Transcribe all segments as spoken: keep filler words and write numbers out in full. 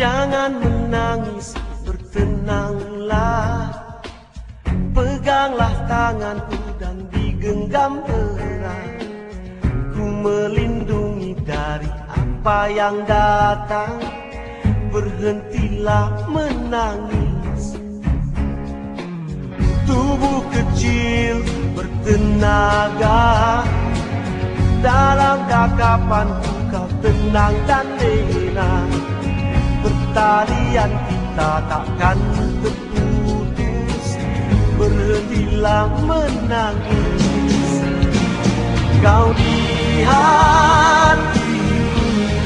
Jangan menangis, bertenanglah. Peganglah tanganku dan digenggam erat. Ku melindungi dari apa yang datang. Berhentilah menangis. Tubuh kecil bertenaga. Dalam kakapanku kau tenang dan lena. Pertalian kita takkan terputus. Berhentilah menangis. Kau di hatiku,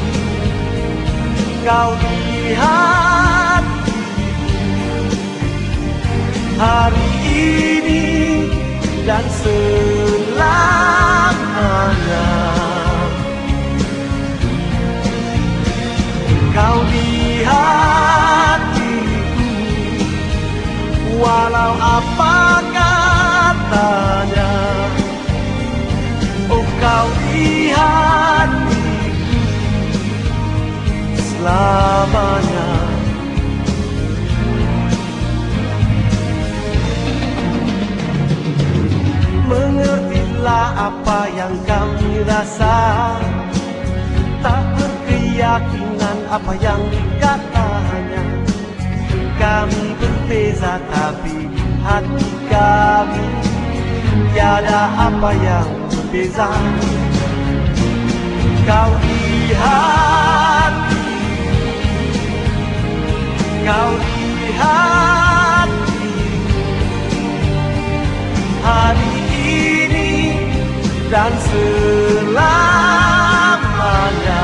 kau di hatiku. Hari ini dan selamanya. Kau di hatiku, walau apa katanya. Oh, kau di hatiku selamanya. Mengertilah apa yang kami rasa. Tak berkeyakinan apa yang dikatanya. Kami berbeza tapi hati kami tiada apa yang berbeza. Kau di hati, kau di hati. Hari ini dan selamanya.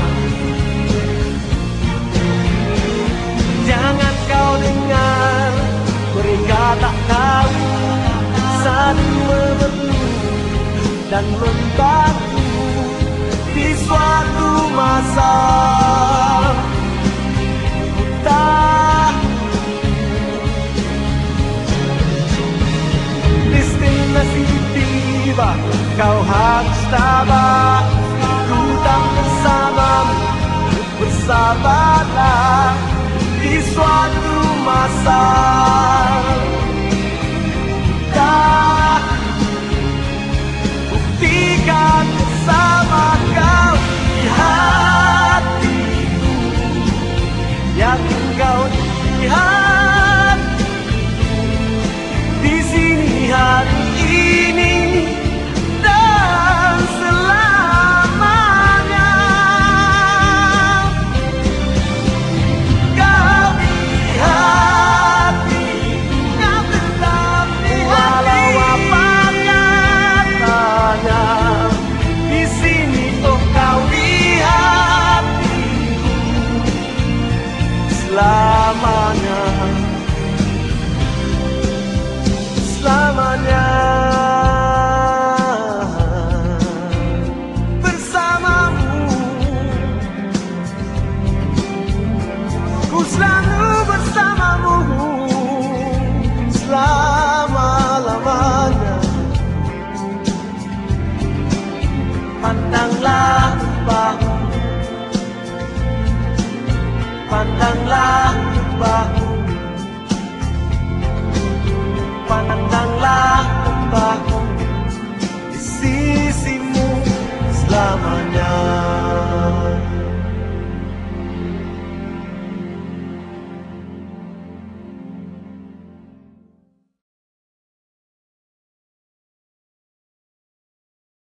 Jangan kau dengar, mereka tak tahu. Saling memerlukan dan membantu di suatu masa. Tak destinasi tiba, kau harus tabah.